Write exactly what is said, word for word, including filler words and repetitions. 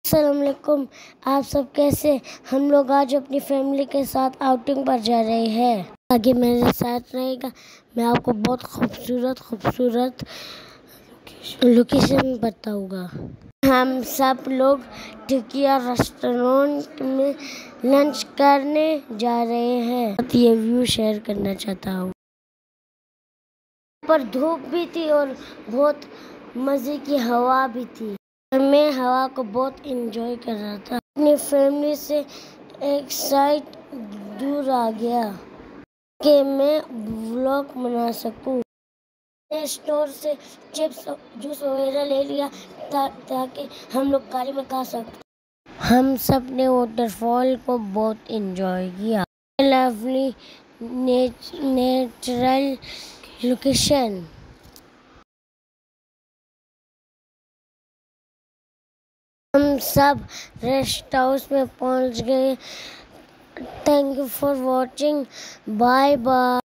अस्सलाम वालेकुम। आप सब कैसे? हम लोग आज अपनी फैमिली के साथ आउटिंग पर जा रहे हैं। आगे मेरे साथ रहेगा। मैं आपको बहुत खूबसूरत खूबसूरत लोकेशन बताऊंगा। हम सब लोग टिकिया रेस्टोरेंट में लंच करने जा रहे हैं। ये व्यू शेयर करना चाहता हूँ। पर धूप भी थी और बहुत मज़े की हवा भी थी। मैं हवा को बहुत एंजॉय कर रहा था। अपनी फैमिली से एक साइड दूर आ गया कि मैं व्लॉग बना सकूं। मैं स्टोर से चिप्स जूस वगैरह ले लिया ता, ताकि हम लोग गाड़ी में खा सकते। हम सब ने वाटरफॉल को बहुत एंजॉय किया। Lovely natural location. हम सब रेस्ट हाउस में पहुंच गए। Thank you for watching. Bye bye.